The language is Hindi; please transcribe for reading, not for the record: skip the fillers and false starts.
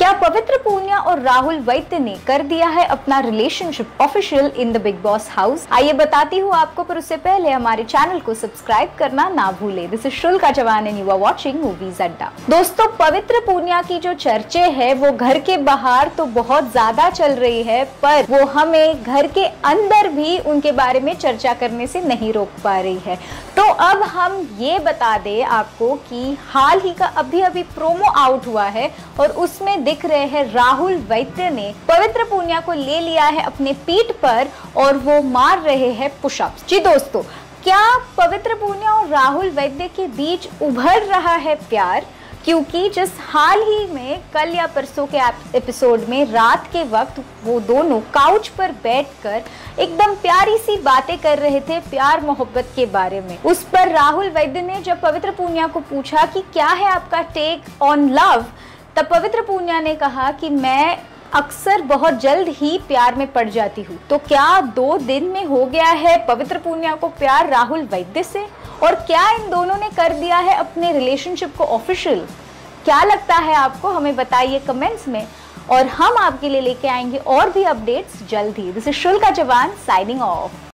क्या पवित्र पूनिया और राहुल वैद्य ने कर दिया है अपना relationship official in the Bigg Boss house? आइए बताती हूँ आपको, पर उससे पहले हमारे चैनल को सब्सक्राइब करना ना भूले। दिस इज शुल्का Chauhan and you are watching movies Adda. दोस्तों, पवित्र पूनिया की जो चर्चे है वो घर के बाहर तो बहुत ज्यादा चल रही है, पर वो हमें घर के अंदर भी उनके बारे में चर्चा करने से नहीं रोक पा रही है। तो अब हम ये बता दें आपको कि हाल ही का अभी प्रोमो आउट हुआ है और उसमें दिख रहे हैं राहुल वैद्य ने पवित्र पूनिया को ले लिया है अपने पीठ पर और वो मार रहे हैं पुशअप्स। जी दोस्तों, क्या पवित्र पूनिया और राहुल वैद्य के बीच उभर रहा है प्यार? क्योंकि जिस हाल ही में कल या परसों के एपिसोड में रात के वक्त वो दोनों काउच पर बैठकर एकदम प्यारी सी बातें कर रहे थे प्यार मोहब्बत के बारे में। उस पर राहुल वैद्य ने जब पवित्र पूनिया को पूछा कि क्या है आपका टेक ऑन लव, तब पवित्र पूनिया ने कहा कि मैं अक्सर बहुत जल्द ही प्यार में पड़ जाती हूँ। तो क्या 2 दिन में हो गया है पवित्र पूनिया को प्यार राहुल वैद्य से? और क्या इन दोनों ने कर दिया है अपने रिलेशनशिप को ऑफिशियल? क्या लगता है आपको? हमें बताइए कमेंट्स में, और हम आपके लिए लेके आएंगे और भी अपडेट्स जल्द ही। दिस इज शुल्का चौहान साइनिंग ऑफ।